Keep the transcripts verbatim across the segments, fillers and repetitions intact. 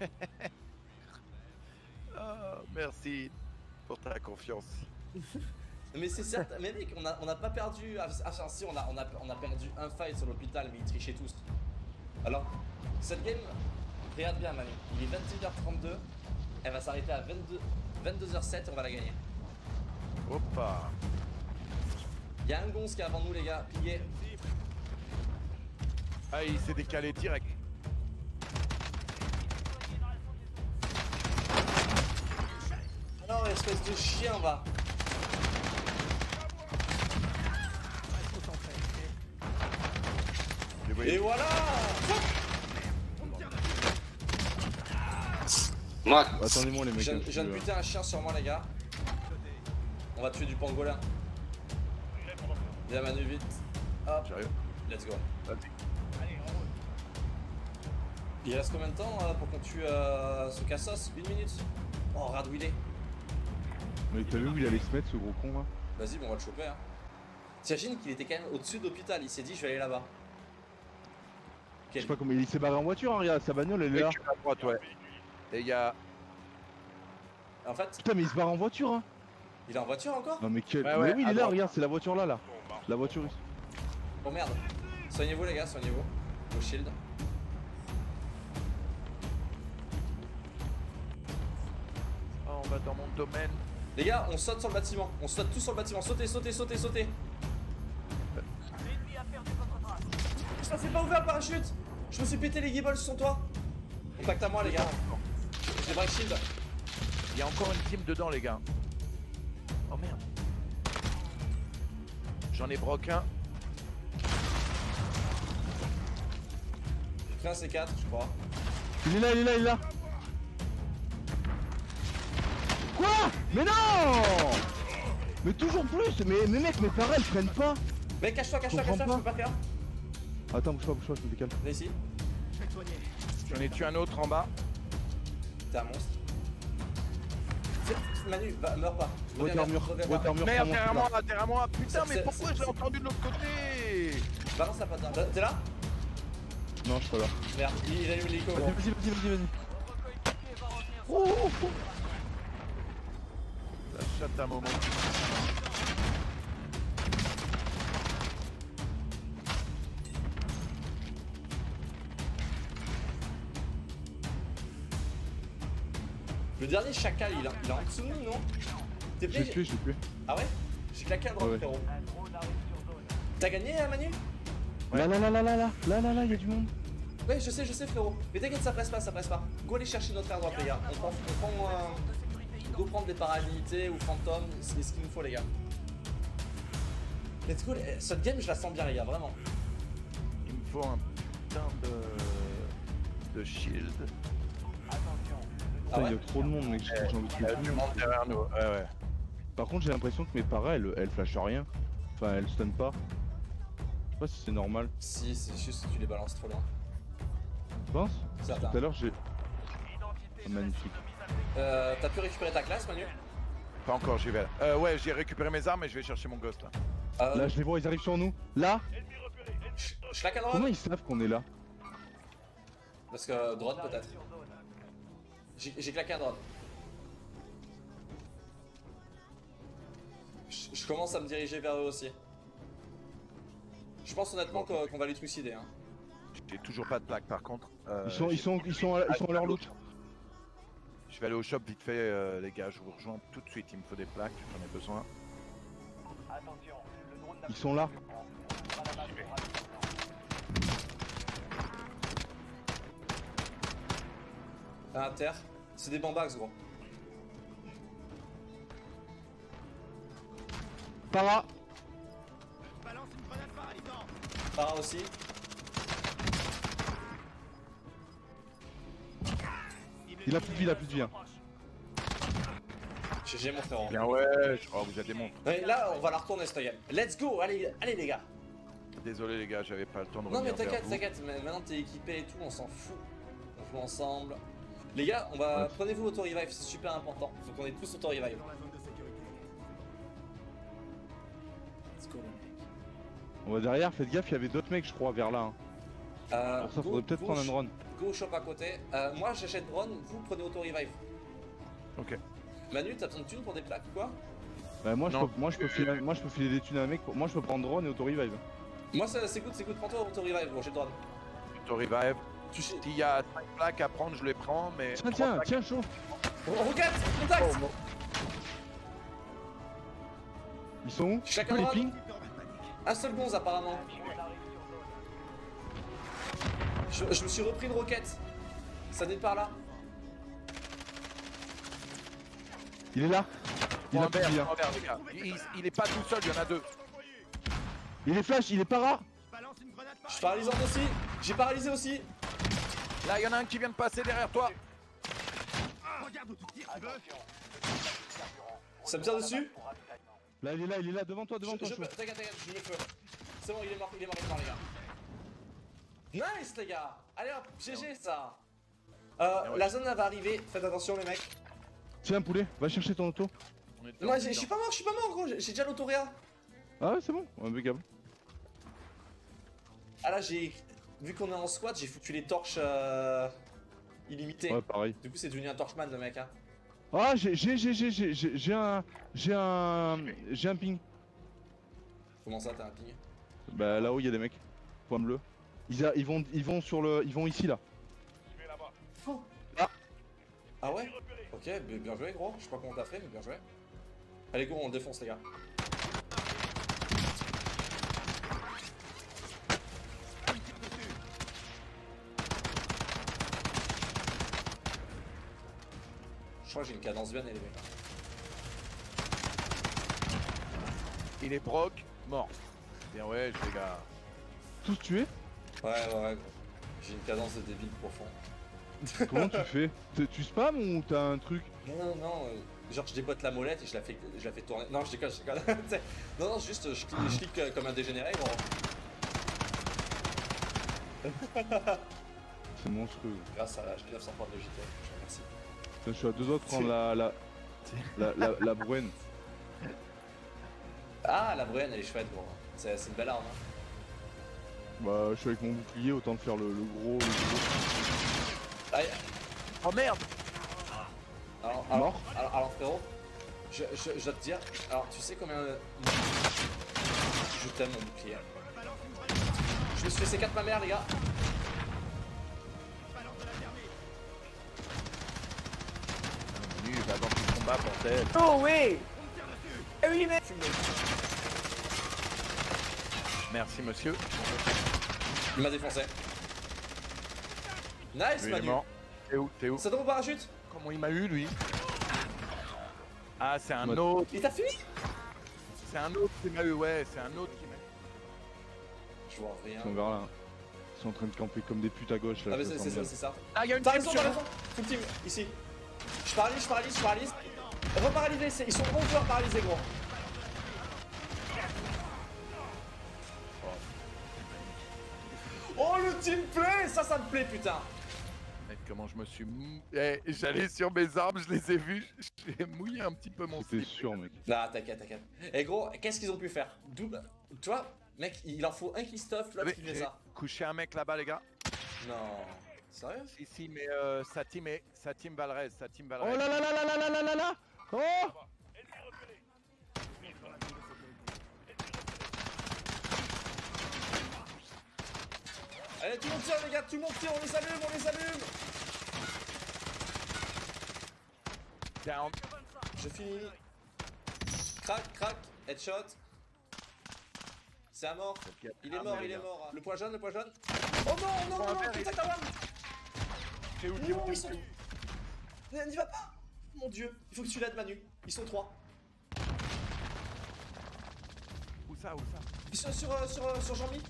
Oh, merci pour ta confiance. Mais c'est certain, mais mec, on a, on a pas perdu. Ah, enfin, si, on a, on, a, on a perdu un fight sur l'hôpital, mais ils trichaient tous. Alors, cette game, regarde bien, Manu. Il est vingt et une heures trente-deux, elle va s'arrêter à vingt-deux, vingt-deux heures sept, on va la gagner. Hoppa. Il y a un gonze qui est avant nous, les gars. Pillé. Ah, il s'est décalé direct. Non, espèce de chien, va. Et voilà. Moi. Attendez-moi les mecs. Je viens de buter un chien sur moi, les gars. On va tuer du pangolin. Viens Manu, vite. Hop. J'arrive. Let's go. Il reste combien de temps euh, pour qu'on tue euh, ce cassos? Une minute. Oh, regarde où il est. Mais t'as vu où il allait se mettre ce gros con là? Vas-y, bon, on va le choper. Hein. T'imagines qu'il était quand même au-dessus de l'hôpital. Il s'est dit, je vais aller là-bas. Je sais pas comment il s'est barré en voiture, hein, regarde, sa bagnole elle est là. À droite, ouais. Et il y a. En fait. Putain, mais il se barre en voiture, hein. Il est en voiture encore? Non, mais quel. Ouais, mais ouais, oui, il est là, droite. regarde, c'est la voiture là, là. La voiture. Oh merde. Soignez-vous, les gars, soignez-vous. Vos shields. Oh, on va dans mon domaine. Les gars, on saute sur le bâtiment. On saute tous sur le bâtiment. Sautez, sautez, sautez, sautez. Ça s'est pas ouvert le parachute. Je me suis pété les gibbles sur toi. Contact à moi, les gars. J'ai break shield. Il y a encore une team dedans, les gars. Oh merde. J'en ai broc un. J'ai pris un C quatre, je crois. Il est là, il est là, il est là. Quoi? Mais non! Mais toujours plus. Mais, mais mec, mes parents elles prennent pas. Mec, cache-toi, cache-toi, cache-toi, je peux pas faire. Attends, bouge pas, bouge pas, je me décale. Viens ici. J'en ai tué un autre en bas. T'es un monstre. Manu, va, meurs pas. Water mur, water mur. Merde, derrière moi, derrière moi. Putain, mais pourquoi je l'ai c'est- entendu de l'autre côté? Balance la patate. T'es là? Non, je suis pas là. Merde, il, il allume l'hélico. Vas-y, Bon. vas-y, vas-y, vas-y, vas-y. Oh, oh, oh. La chatte à un moment. Le dernier chacal, il, a, il est en dessous de nous, non? T'es Je l'ai prêt? tué, je l'ai tué. Ah ouais? J'ai claqué un drone, Ouais. frérot. T'as gagné, hein, Manu? Là, là, là, là, là, là, là, là, là, y'a du monde. Ouais, je sais, je sais, frérot. Mais t'inquiète, ça presse pas, ça presse pas. Go aller chercher notre airdrop, les gars. On prend, on prend euh, go prendre des paradinités ou fantômes, c'est ce qu'il nous faut, les gars. Let's go, les- cette game, je la sens bien, les gars, vraiment. Il me faut un putain de. de shield. Ah Putain, ouais? y'a trop de monde, mec, j'ai envie de Il y a tuer du tout le monde. monde derrière nous. Ouais, ouais. Par contre, j'ai l'impression que mes paras, elles, elles flashent rien. Enfin, elles stun pas. Je sais pas si c'est normal. Si, c'est juste que tu les balances trop loin. Tu penses? Certain. Tout à l'heure, j'ai. Oh, magnifique. Euh, t'as pu récupérer ta classe, Manu? Pas encore, j'y vais. Euh, ouais, j'ai récupéré mes armes et je vais chercher mon ghost là. Euh, Là, je les vois, ils arrivent sur nous. Là? je je claque un Comment drone? ils savent qu'on est là? Parce que euh, drone, peut-être. J'ai j'ai claqué un drone. Je, je commence à me diriger vers eux aussi. Je pense honnêtement qu'on qu'on va les trucider. Hein. J'ai toujours pas de plaque par contre. Euh, Ils sont, ils j'ai- sont, ils sont, à, ils sont à leur loot. Je vais aller au shop vite fait, euh, les gars. Je vous rejoins tout de suite. Il me faut des plaques, j'en ai besoin. Ils sont là. À terre. C'est des bambax, gros. Para. Para aussi. Il a plus de vie, il a plus de vie. Hein. G G, mon frérot. Bien ouais. Oh, vous êtes des monstres. Ouais, là, on va la retourner cette game. Let's go. Allez, allez les gars. Désolé les gars, j'avais pas le temps de Non revenir mais vers t'inquiète, vous. t'inquiète, mais maintenant t'es équipé et tout, on s'en fout. On joue ensemble. Les gars, on va. Prenez-vous auto-revive, c'est super important. Faut qu'on ait tous auto-revive. Let's go les mecs. On va derrière, faites gaffe, il y avait d'autres mecs, je crois, vers là. Hein. Euh, Pour ça, go- faudrait peut-être go prendre un sh- drone. Go shop à côté. Euh, moi j'achète drone, vous prenez auto-revive. Ok. Manu, t'as besoin de thunes pour des plaques ou quoi? Bah, moi, je Non. peux, moi, je peux filer, moi, je peux filer des thunes à un mec. Pour... Moi, je peux prendre drone et auto-revive. Moi ça- c'est good, c'est good, prends-toi auto-revive, gros, j'ai le drone. Auto revive. Tu sais. S'il y a cinq plaques à prendre, je les prends, mais. Tiens, trois tiens, plaques- tiens, chaud. Oh, Rocket, contact! Oh, bon. Ils sont où? Chacun les drone. ping. Un seul gonze apparemment. Je, je me suis repris une roquette. Ça n'est pas là. Il est là. Il Oh, a plus merde, bien. oh, merde, les gars. Il, il est pas tout seul, il y en a deux. Il est flash, il est pas rare. Je suis paralysante aussi. J'ai paralysé aussi. Là, il y en a un qui vient de passer derrière toi. Ça me tire dessus. Là, il est là, il est là, devant toi, devant Je, toi. je, chaud. t'inquiète, t'inquiète, je mets le feu. C'est bon, il est mort, il est mort, il est mort, les gars. Nice, les gars. Allez hop, G G ça. Euh, la zone elle va arriver. Faites attention, les mecs. Tiens, poulet, va chercher ton auto. On est Moi, dedans, je suis pas mort, je suis pas mort, gros. J'ai j'ai déjà l'autoréa. Ah ouais, c'est bon, impeccable. Ah là, j'ai. Vu qu'on est en squad, j'ai foutu les torches euh... illimitées. Ouais, pareil. Du coup, c'est devenu un torchman, le mec, hein. Ah, j'ai, j'ai, j'ai, j'ai, j'ai, j'ai j'ai un, j'ai un, j'ai un ping. Comment ça, t'as un ping? Bah là-haut, il y a des mecs. Point bleu. Ils, a, ils vont, ils vont sur le, ils vont ici là. Ah ouais? Ok, b- bien joué, gros. Je sais pas comment t'as fait, mais bien joué. Allez, go, on le défonce, les gars. Je crois que j'ai une cadence bien élevée. Il est broc, mort. Bien ouais, les gars. Tous tués. Ouais, ouais, ouais, gros. J'ai une cadence de débile profond. Comment tu fais? T'es- Tu spam ou t'as un truc? Non, non, non. euh, genre, je déboîte la molette et je la fais, je la fais tourner. Non, je déconne, je déconne. T'sais, non, non, juste, je clique, je clique euh, comme un dégénéré, gros. C'est monstrueux. Grâce à la G neuf cent points de Logitech, je te remercie. Putain, je suis à deux doigts de prendre la, la, la, la, la Bruen. Ah, la Bruen, elle est chouette, gros. C'est c'est une belle arme, hein. Bah, je suis avec mon bouclier, autant de faire le, le gros, le gros. Aïe. Oh merde. Alors, Mort. alors, alors, alors, frérot, je, je, je dois te dire, alors tu sais combien euh, je t'aime mon bouclier. Je me suis fait C quatre ma mère, les gars. Menu, va dans le combat, bordel. Oh oui. Eh oui, mais... Merci monsieur. Il m'a défoncé. Nice, Lui, il est Manu. mort. T'es où? T'es où? Ça tombe au parachute? Comment il m'a eu lui? Ah, c'est un Ouais. autre. Il t'a fini? C'est un autre qui m'a eu, ouais, c'est un autre qui m'a eu. Je vois rien. Ils sont vers là. Ils sont en train de camper comme des putes à gauche là. Ah, mais je c'est le c'est sens ça, bien. c'est ça. Ah, il y a une T'as team raison, sur t'as nous. raison. Full team, ici. Je paralyse, je paralyse, je paralyse. Reparalyser, c'est- ils sont onze joueurs paralysés, gros. Oh, le team play, ça, ça me plaît, putain. Mec, comment je me suis mou... Eh, j'allais sur mes armes, je les ai vus, j'ai mouillé un petit peu mon C'était slip. sûr, mec. Non, t'inquiète, t'inquiète. Et gros, qu'est-ce qu'ils ont pu faire? Double. Tu vois, mec, il en faut un qui stuff, l'autre Mais qui fait j'ai ça. couché un mec là-bas, les gars. Non. Sérieux? Si, si, mais euh, sa team est... Sa team Valrez, sa team Oh Valrez. là là là là là là là là là. Oh. Allez, tout le monde tire, les gars, tout le monde tire, on les allume, on les allume. Down. Je finis. Crac, crac, headshot. C'est à mort. Il est Ah, mort, mais il les est gars. mort. Le point jaune, le point jaune. Oh non, non, non, Point non, vert, putain, il- t'as one. T'es où, t'es où, Non, t'es ils où, sont. t'es où? N'y va pas. Mon dieu, il faut que tu l'aides, Manu. Ils sont trois. Où ça, où ça? Ils sont sur, euh, sur, euh, sur Jean-Mi.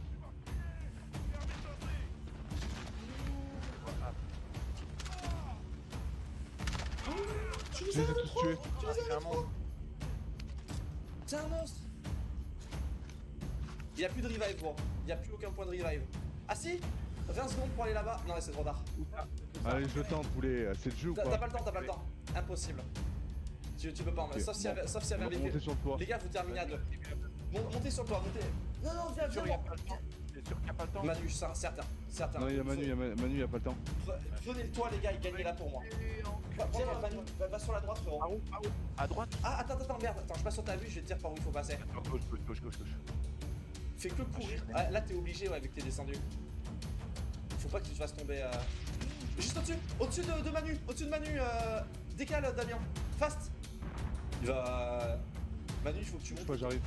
Tu Je les les ai as tous tués. Tu les C'est as un monstre. C'est un monstre. Il n'y a plus de revive, gros. Il n'y a plus aucun point de revive. Ah si, vingt secondes pour aller là-bas. Non, c'est trop tard. Allez, je tente, poulet. C'est le jeu ou T'as pas? t'as pas le temps, t'as pas le temps. Impossible. Tu, tu peux pas en mettre. Ok, Sauf s'il y bon. avait, sauf s'il y avait On va un monter V P. sur le toit. Les gars, vous terminez à deux. Mon- montez sur le toit, montez. Non, non, viens, Tu viens, regardes viens. pas le temps. T'es sûr qu'il n'y a pas le temps. Manu, ça, certain, certain. Non, il y a Manu, il y a Ma- Manu, il y a pas le temps. Prenez-le toi les gars, et gagnez là pour moi. Va, prends, Manu, va, va sur la droite frérot. Par où, par où? À droite? Ah attends, attends, merde, attends, je passe sur ta vue, je vais te dire par où il faut passer. Gauche, gauche, gauche, gauche, gauche. Fais que courir. Ah, là t'es obligé ouais, vu que t'es descendu. Faut pas que tu te fasses tomber. Euh... Juste au-dessus, au-dessus de, de Manu, au-dessus de Manu. Euh... Décale Damien, fast. Il va. Manu, il faut que tu Je sais montes. pas, j'arrive.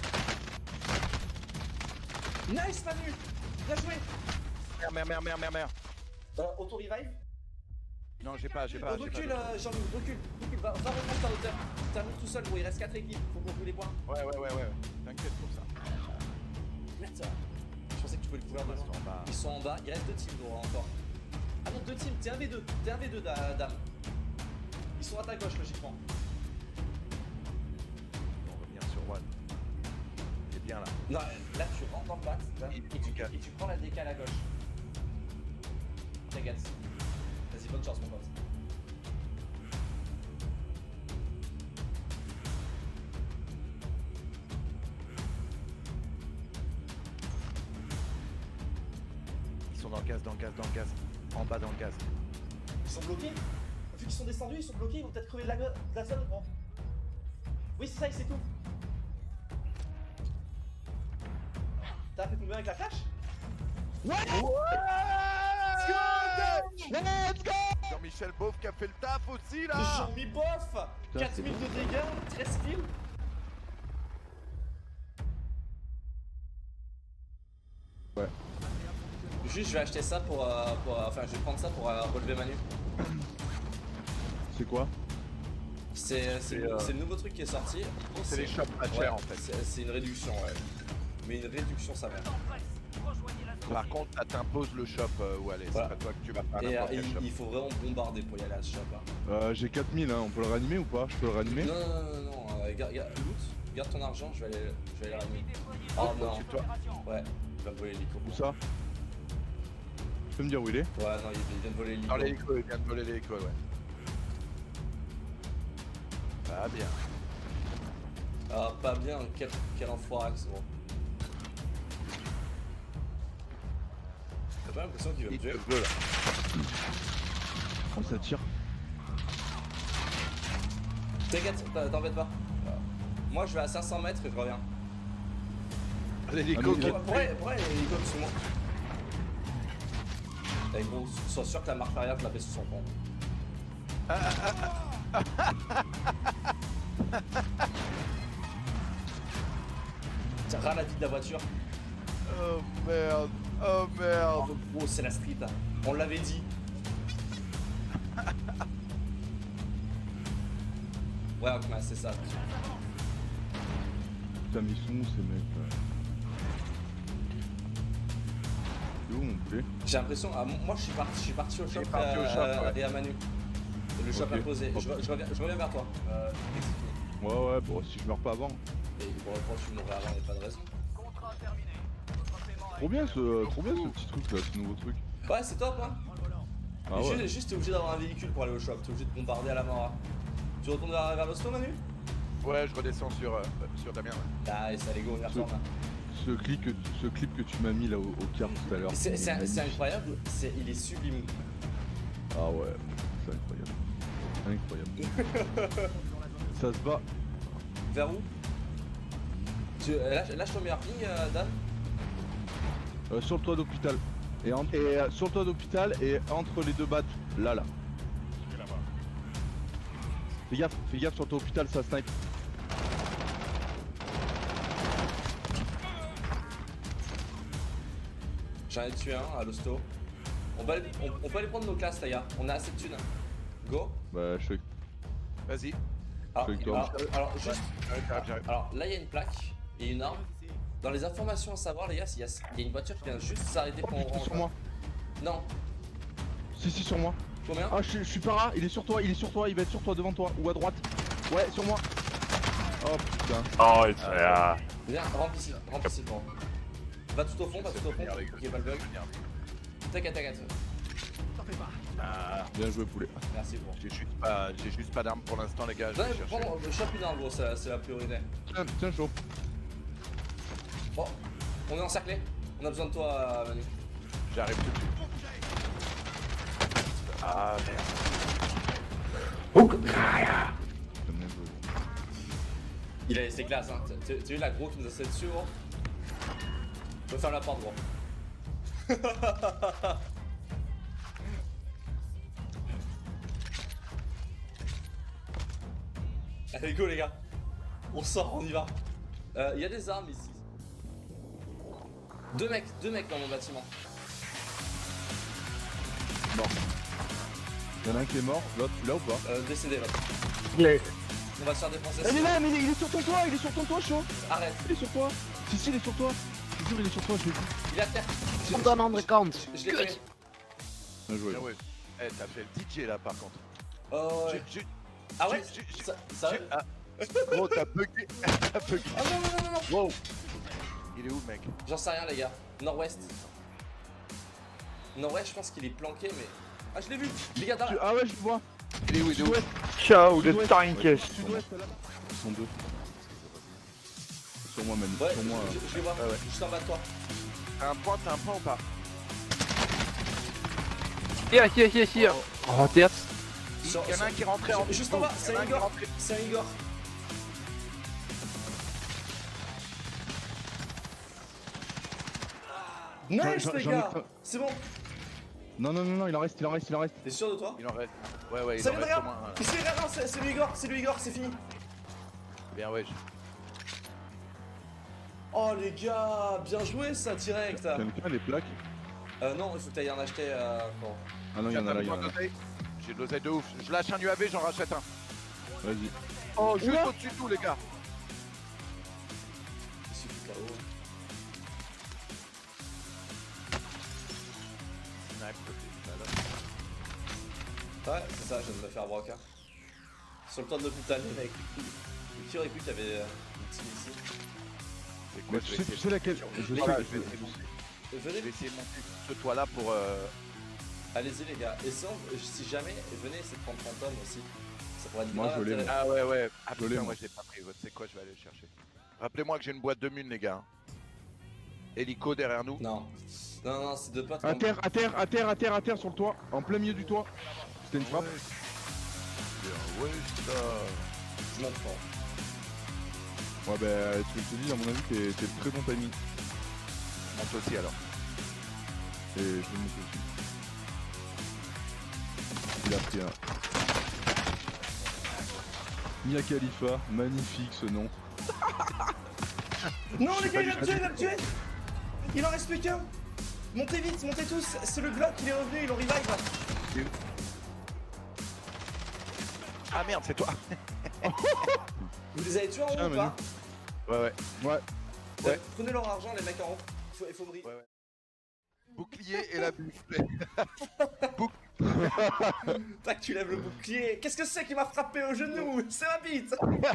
Nice Manu, bien joué. Merde, merde, merde, merde, merde, merde. Euh, auto-revive. Non, j'ai pas, j'ai pas. j'ai Recule, pas euh, Jean-Louis, recule, recule, va, va reprendre ta hauteur. Termine tout seul, gros, il reste quatre équipes, faut qu'on joue les points. Ouais, ouais, ouais, ouais. T'inquiète pour ça. Merde, ça. Je pensais que tu pouvais le couvrir Ils devant. sont en bas. Ils sont en bas, il reste deux teams gros encore. Ah non, deux teams, t'es un V deux, t'es un V deux, da- dame. Ils sont à ta gauche, logiquement. On va revenir sur One. Il est bien là. Non, là tu rentres dans le bat, là, Il- et, tu, il gagne. et tu prends la décale à gauche. T'inquiète. Vas-y, bonne chance, mon pote. Ils sont dans le gaz, dans le gaz, dans le gaz. En bas dans le gaz. Ils sont bloqués. Vu qu'ils sont descendus, ils sont bloqués, ils vont peut-être crever de la, go- de la zone, gros. Oui, c'est ça, et c'est tout. T'as fait combien avec la flash? Let's go! Jean-Michel Beauf qui a fait le taf aussi là! Jean-Mi bof quatre mille de dégâts, treize kills. Ouais. Juste, je vais acheter ça pour, euh, pour euh, enfin, je vais prendre ça pour euh, relever Manu. C'est quoi? C'est c'est C'est, le, euh, c'est le nouveau truc qui est sorti. C'est les shops pas Ouais, chers en fait. c'est- C'est une réduction, ouais. Mais une réduction, ça va. Par contre, ça t'impose le shop euh, où aller. Voilà. C'est pas toi que tu vas faire Et euh, n'importe quel il, shop. il faut vraiment bombarder pour y aller à ce shop là. Euh, j'ai quatre mille, hein. On peut le réanimer ou pas? Je peux le réanimer? Non, non, non, non, non, euh, garde, garde, loot, garde ton argent, je vais aller, je vais aller ramener. Oh non, C'est toi. ouais, il va me voler l'hélico. Où ça? Tu peux me dire où il est? Ouais, non, il, il vient de voler l'hélico. Dans l'hélico, il vient de voler l'hélico, ouais. Ah bien. Ah, pas bien, quel, quel enfoiré, c'est bon. T'as pas l'impression qu'il va me Il tuer? te veut là. Oh, ça tire. T'inquiète, t'en- t'embête pas. Moi je vais à cinq cents mètres et je reviens. L'hélico Ah, mais qui il est a- Pourquoi pourquoi il y a l'hélico sous moi? Eh gros, sois sûr que la marche arrière je la fais sous son pont. Tiens, ras la vie de la voiture. Oh merde. Oh merde. Oh gros, c'est la street, hein. On l'avait dit. Ouais, ok, c'est ça. Putain, mais ils sont où ces mecs là? C'est où mon poulet? J'ai l'impression, ah, moi je suis parti, je suis parti au shop, parti au euh, shop, euh, ouais. et à Manu. Le shop Ok. imposé. Je, re- je reviens, je reviens vers toi. Euh, dès que c'est fini. Ouais, ouais, bon, si je meurs pas avant. Et bon, quand tu mourrais avant, il n'y a pas de raison. Trop bien ce, trop bien ce petit truc là, ce nouveau truc. Ouais, c'est top, hein. Ah Et ouais. juste, juste t'es obligé d'avoir un véhicule pour aller au shop, t'es obligé de bombarder à la mort. hein. Tu retournes vers, vers l'hosto, Manu? Ouais, je redescends sur, euh, sur Damien. Ouais. Ah, et ça, les go, on y retourne. hein. Ce clip que, ce clip que tu m'as mis là au, au quart tout à l'heure. C'est c'est- magnifique. c'est incroyable, c'est- il est sublime. Ah ouais, c'est incroyable. Incroyable. Ça se bat. Vers où? Tu, euh, lâche, lâche ton meilleur ping, euh, Dan. Euh, sur le toit d'hôpital. Et, en- et euh, sur le toit d'hôpital et entre les deux battes. Là, là. Fais gaffe, fais gaffe sur le toit d'hôpital, ça snipe. J'en ai tué un à l'hosto. On, va aller- on, on peut aller prendre nos classes, les gars. On a assez de thunes. Go. Bah, je fais. Vas-y. Alors, Avec toi. alors, euh, alors, juste. J'arrive, j'arrive, j'arrive. Alors là, il y a une plaque et une arme. Dans les informations à savoir, les gars, il y a, il y a une voiture qui vient juste s'arrêter Oh pour putain, sur moi. Non. Si, si, sur moi. Combien? Ah, je, suis- je suis para, il est sur toi, il est sur toi, il va être sur toi, devant toi, ou à droite. Ouais, sur moi. Oh putain. Oh, it's yeah. Viens, remplis ici, remplis ici, bon. Va tout au fond, va tout au fond. Venir, les gars. Ok, pas le bug. Venir. T'inquiète, t'inquiète. Ah, Bien joué, poulet. Merci, bon. j'ai juste pas, j'ai juste pas d'armes pour l'instant, les gars. Je Non, vais mais chercher. prends, euh, chope une arme, gros, c'est c'est la priorité. Tiens, tiens, chaud. Bon, on est encerclé. On a besoin de toi, Manu. J'arrive tout de suite. Ah merde. Il a laissé classe, hein. T'as t'as vu la gros qui nous a sauté dessus, gros? Je peux faire la porte, gros. Allez, go, les gars. On sort, on y va. Il euh, y a des armes ici. Deux mecs, deux mecs dans mon bâtiment. Mort. Y'en a un qui est mort, l'autre, tu l'as ou pas? Euh, décédé, l'autre. Les... On va se faire défoncer. Il est là, mais il est sur ton toit, il est sur ton toit, chaud. Arrête. Il est sur toi. Si, si, il est sur toi. Je te jure, il est sur toi, je l'ai vu. Il est à terre. Je- On donne un compte. Je l'ai tué. Bien joué. Bien, ouais. Eh, t'as fait le D J là par contre. Oh ouais. J'ai- j'ai- Ah ouais j'ai- j'ai- Ça, ça j'ai- ah. Gros, t'as bugué. T'as bugué. Ah non, non, non, non, non. Wow. Il est où, mec? J'en sais rien, les gars. Nord-ouest. Nord-ouest, je pense qu'il est planqué, mais. Ah, je l'ai vu. Les gars, Tu- derrière. Ah ouais, je le vois. Il est où? Il est où? Sud-ouest. Ciao, le Sud-ouest. tank. Sud-ouest, là. Ils sont deux. Sur moi, Manu. Ouais, Sur moi. je, je- je les vois. Ouais, ouais. Juste en bas de toi. T'as un point, t'as un point ou pas? Here, here, here, here. Oh, tête. Sur- Il y en a un qui est rentré en Juste en bas, Il y c'est en a un un qui est Igor. rentré. C'est un Igor. Nice, J'en- les j'en ai gars. pas- C'est bon. Non, non, non, non, il en reste, il en reste, il en reste. T'es sûr de toi? Il en reste. Ouais, ouais, il Ça en vient reste au derrière. moins. un. C'est rien, c'est c'est lui Igor, c'est lui Igor, c'est fini. Bien, ouais. Oh les gars, bien joué ça direct. Quelqu'un a des plaques? Euh non, il faut que t'ailles en acheter. Euh, bon. Ah non, il y en a là, il y en a là. J'ai de l'oseille de ouf. Je lâche un U A V, j'en rachète un. Vas-y. Oh, juste au-dessus de tout, les gars. Il suffit K O. Snipe, Ouais, c'est ça, je viens de me faire broca. Sur le toit de l'hôpital, les mecs. Qui aurait cru qu'il y avait euh, une team ici? c'est quoi? Mais Je tu vais sais, tu essayer sais laquelle? Je sais, Voilà, je je vais sais. essayer de monter. Euh, Je Venez, vais essayer de monter ce toit-là pour. euh, allez-y les gars. Et si, on- si jamais, venez essayer de prendre Phantom aussi. Ça pourrait être Moi, grave je l'ai, intéressant. Ah ouais, ouais. Ah Je l'ai, putain, moi. moi je l'ai pas pris. C'est quoi? Je vais aller le chercher. Rappelez-moi que j'ai une boîte de mine, les gars. Hélico derrière nous. Non. Non, non, c'est deux potes. À comme- terre, à terre, à terre, à terre, à terre, sur le toit. En plein milieu du toit. C'était une frappe. Bien, ouais, ça. Je monte pas. Ouais, bah, tu te dis, à mon avis, t'es t'es le très bon timing. Monte aussi alors. Et je vais monter aussi. Il a pris un. Mia Khalifa, magnifique ce nom. Non les sais gars, pas il va du me tout. tuer, il va me tuer. Il en reste plus qu'un. Montez vite, montez tous. C'est le Glock, il est revenu, il en revive. Ah merde, c'est toi. Vous les avez tués en haut Tiens, ou Manu. pas? Ouais, ouais. Ouais. Ouais. Prenez leur argent, les mecs en haut. Il faut, il faut briller. Ouais, ouais. Bouclier et la buffle. Tac, tu lèves le bouclier. Qu'est-ce que c'est qui m'a frappé au genou? C'est ma bite.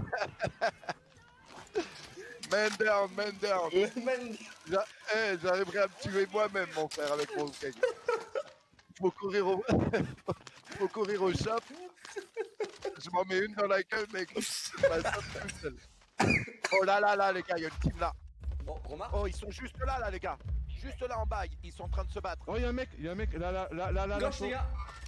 Man down, man down. Man. J'a- eh, J'arriverai à me tuer moi-même, mon frère, avec mon keg. Faut courir au... Faut courir au shop. Je m'en mets une dans la gueule, mec. Je passe tout seul. Oh là là là, les gars, il y a une team là. Bon, remarque. Oh, ils sont juste là, là, les gars. Juste là en bas, ils sont en train de se battre. Oh, y'a un mec, y'a un mec, là, là, là, là, là, là, Gauche, chaud. les gars.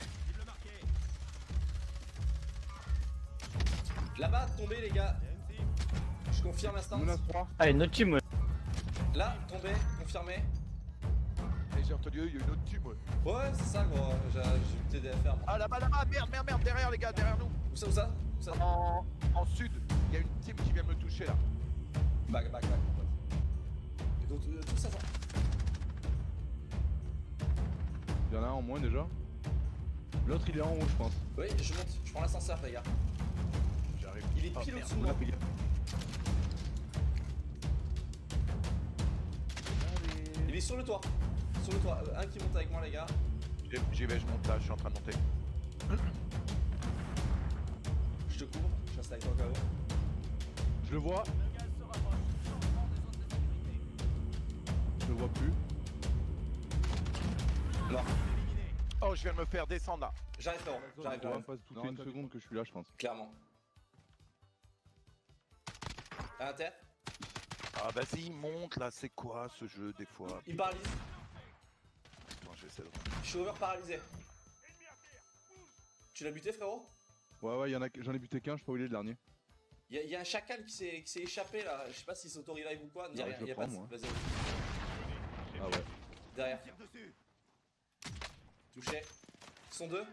Là-bas, tombé, les gars. Je confirme instant. Menace trois. Allez, notre team, ouais. Là, tombé, confirmé. Et j'ai entendu, il y a une autre team, ouais. Ouais, c'est ça, gros. J'ai j'ai eu T D F R. moi. Ah là-bas, là-bas, merde, merde, merde, derrière, les gars, derrière nous. Où ça, où ça? Où ça? En, en sud, il y a une team qui vient me toucher là. Back, back, back. Et donc, euh, tout ça, ça. Y'en a un en moins déjà. L'autre il est en haut, je pense. Oui, je monte. Je prends l'ascenseur, les gars. J'arrive. Il est Oh, pile merde. au-dessus de moi. Il est sur le toit. Sur le toit. Euh, un qui monte avec moi, les gars. J'y- J'y vais, je monte là, je suis en train de monter. Je te couvre. Je reste avec toi, K O. Je le vois. Je le vois plus. Alors, Oh, je viens de me faire descendre là. j'arrive, frérot. J'arrive, On j'arrive. passe toutes les une seconde que je suis là, je pense. Clairement. À la terre. Ah vas-y, monte là, c'est quoi ce jeu des fois? Il paralyse. Attends, j'essaie de... Je suis over paralysé. Tu l'as buté, frérot? Ouais, ouais, y en a... j'en ai buté qu'un, je sais pas où il est le dernier. Y'a y a un chacal qui s'est échappé là, je sais pas s'il s'auto-revive ou quoi. Derrière, je y a prends, pas de. moi. Vas-y, Ah ouais. derrière. Touché. Ils sont deux.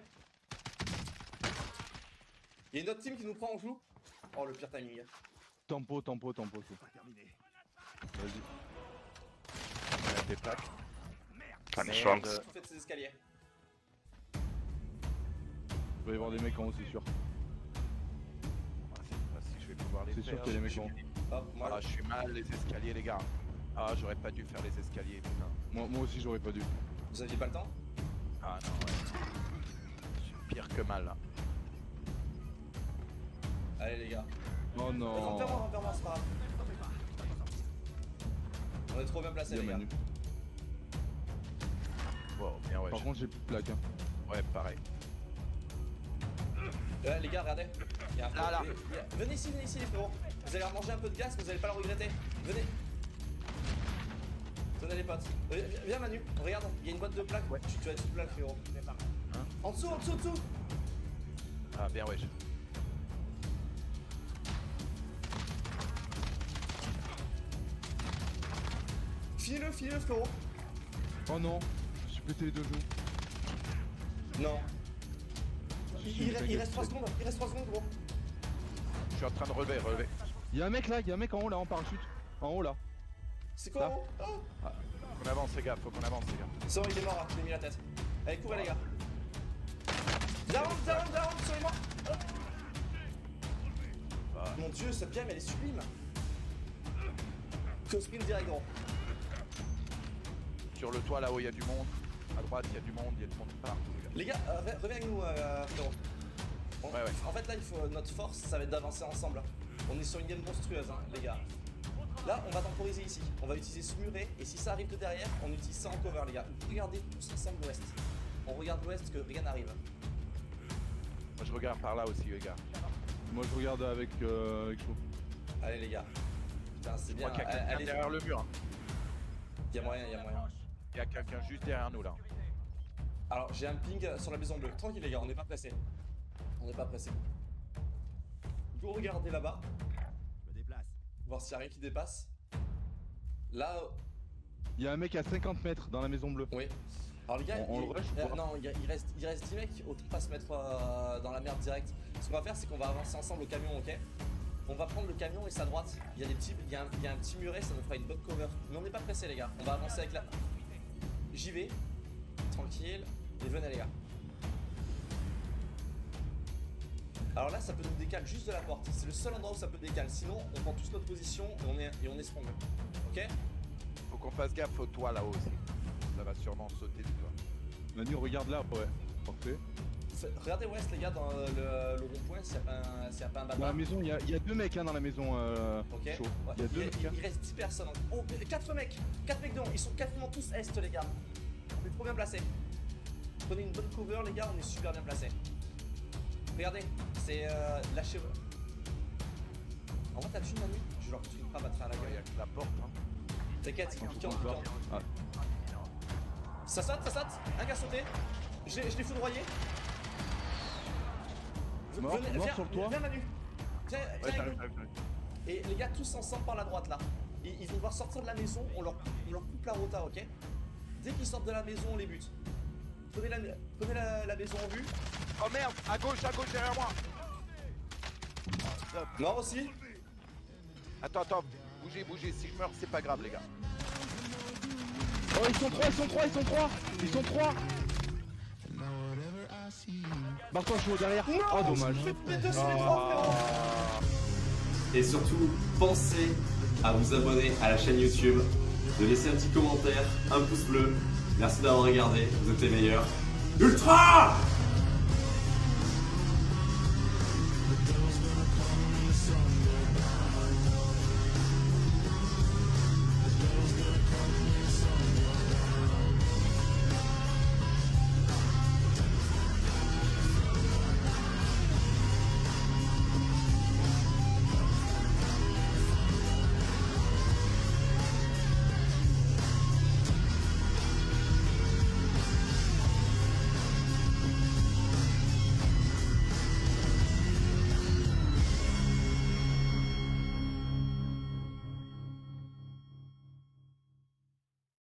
Y'a une autre team qui nous prend en joue. Oh, le pire timing. Tempo, tempo, tempo, tout. Vas-y. On a des plaques. Pas de Merde. chance. Tout fait de ces escaliers. Il va y avoir des mecs en haut, c'est sûr. Ah, c'est pas si je vais pouvoir les C'est faire. sûr qu'il y a des mecs en haut. Hop, moi. Ah, je suis mal les escaliers, les gars. Ah, j'aurais pas dû faire les escaliers, putain. Moi, moi aussi, j'aurais pas dû. Vous aviez pas le temps? Ah non, ouais. Je suis pire que mal là. Allez, les gars. Oh non. Vers moi, vers moi, c'est pas grave. On est trop bien placés, Il y a les gars. Manu. Wow, bien ouais. Par je- contre, j'ai plus de plaques. Hein. Ouais, pareil. Euh, les gars, regardez. Il y a un Là, là. il y a- Venez ici, venez ici, les frérots. Vous allez manger un peu de gaz, vous allez pas le regretter. Venez. Tenez les potes. Euh, viens, viens, Manu, regarde, il y a une boîte de plaques. Ouais. Tu, tu vas être sous plaque, frérot. Hein En dessous, en dessous, en dessous. Ah, bien ouais. je- Finis-le, finis-le, frérot. Oh non. Je me suis pété les deux joues. Non. Il, il, T'inquiète, il reste trois t'inquiète. secondes, il reste trois secondes, gros. Je suis en train de relever, relever. Il y a un mec là, il y a un mec en haut là, en parachute. En haut là. C'est quoi, Ça. gros? Oh. Faut qu'on avance, les gars, faut qu'on avance, les gars. C'est bon, il est mort, hein, je lui ai mis la tête. Allez, courez, les gars. Down, down, down, sur les morts. Ah. Mon dieu, cette game, elle est sublime. Que sprint direct, gros. Sur le toit là où il y a du monde. À droite, il y a du monde, il y a du monde partout, les gars. Les gars, euh, re- reviens avec nous, euh, frérot. On- Ouais, ouais. En fait, là, il faut, notre force, ça va être d'avancer ensemble. On est sur une game monstrueuse, hein, les gars. Là, on va temporiser ici. On va utiliser ce muret. Et si ça arrive de derrière, on utilise ça en cover, les gars. Regardez tous ensemble l'ouest. On regarde l'ouest, que rien n'arrive. Moi, je regarde par là aussi, les gars. Moi, je regarde avec, euh, avec chaud. Allez, les gars. Putain, c'est Je bien. crois qu'il y a quelqu'un Allez, derrière le mur. Hein. il y a moyen, il y a moyen. Il y a quelqu'un juste derrière nous là. Alors, j'ai un ping sur la maison bleue. Tranquille, les gars, on n'est pas pressé. On n'est pas pressé. Vous regardez là-bas. Voir s'il y a rien qui dépasse. Là, euh, Il y a un mec à cinquante mètres dans la maison bleue. oui. Alors les gars, On- on il, le rush ou euh, pas non, il, y a- il reste, il reste dix mecs, autant pas se mettre euh, dans la merde direct. Ce qu'on va faire, c'est qu'on va avancer ensemble au camion, ok? On va prendre le camion et sa droite. Il y a des petits, il y a un, il y a un petit muret, ça nous fera une bonne cover. Mais on n'est pas pressé, les gars. On va avancer avec la. J'y vais, tranquille. Et venez, les gars. Alors là, ça peut nous décaler juste de la porte. C'est le seul endroit où ça peut décaler. Sinon, on prend tous notre position et on est, et on est strong. Ok? Faut qu'on fasse gaffe au toit là-haut aussi. Ça va sûrement sauter du toit. Manu, regarde là, ouais. Parfait. Fait- Regardez West, les gars, dans le, le rond-point, s'il n'y a pas un, s'il y a pas un Dans la bâtard. maison, il y, a- il y a deux mecs hein, dans la maison euh, Ok. chaud. Ouais, Il y a deux il, mecs. il- hein. il reste dix personnes. Oh, quatre mecs, quatre mecs devant. Ils sont quasiment tous est, les gars. On est trop bien placés. Prenez une bonne cover, les gars. On est super bien placés. Regardez, c'est euh, lâchez. En vrai, t'as tué Manu. Je leur tue pas battre à la Il y gueule. a que la porte. Hein. T'inquiète, Faut piquant, qu'on piquant. sorte. Ah, Ça saute, ça saute. Un gars sauté. Je l'ai je l'ai foudroyé. Mort, Venez, mort viens, sur le toit. viens Manu. Viens, viens Ouais, avec j'arrive, nous. j'arrive, j'arrive. Et les gars, tous ensemble par la droite là. Ils, ils vont devoir sortir de la maison, on leur, on leur coupe la rota, ok? Dès qu'ils sortent de la maison, on les bute. Prenez la, prenez la, la maison en vue. Oh merde, à gauche, à gauche derrière moi. Stop. Mort aussi. Attends, attends, bougez, bougez. Si je meurs, c'est pas grave, les gars. Oh, ils sont trois, ils sont trois, ils sont trois. Ils sont trois. Barre-toi chaud derrière. Oh, dommage. Les deux sur les trois, frérot. Et surtout, pensez à vous abonner à la chaîne YouTube, de laisser un petit commentaire, un pouce bleu. Merci d'avoir regardé, vous êtes les meilleurs. Ultra!